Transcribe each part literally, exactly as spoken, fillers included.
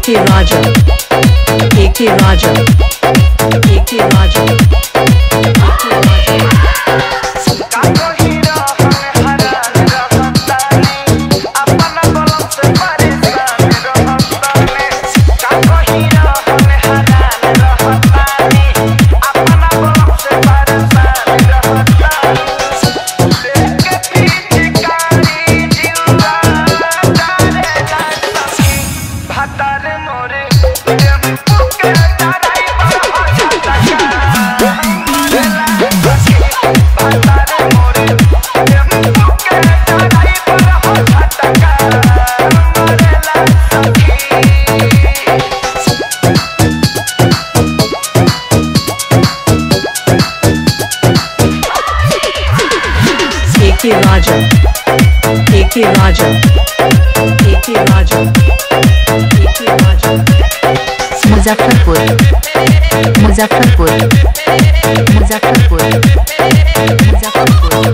के राजा ए के राजा ए के राजा के राजा ए के राजा ए के राजा ए के राजा मुजफ्फरपुर मुजफ्फरपुर मुजफ्फरपुर मुजफ्फरपुर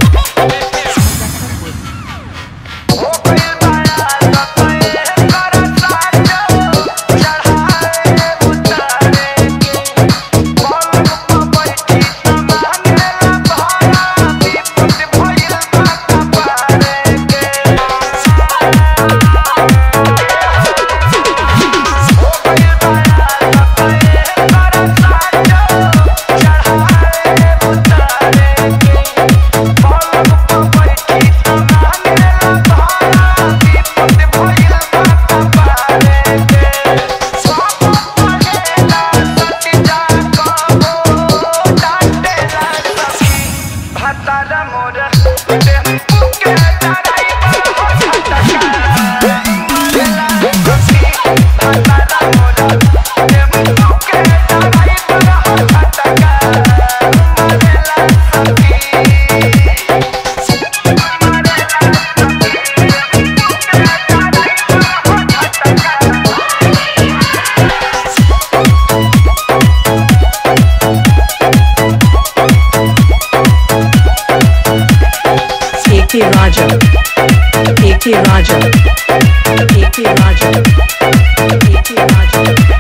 के राजा ए के राजा ए के राजा ए के राजा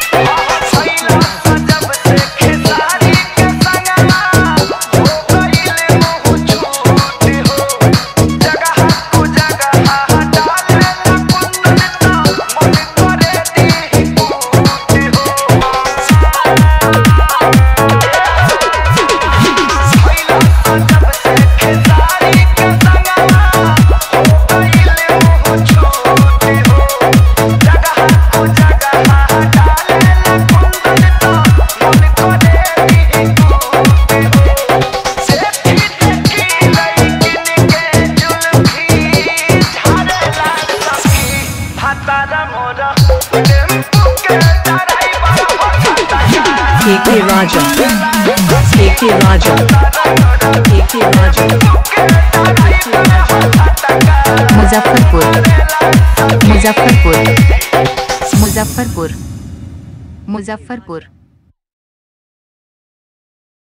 ए के राजा ए के राजा ए के राजा मुजफ्फरपुर मुजफ्फरपुर मुजफ्फरपुर मुजफ्फरपुर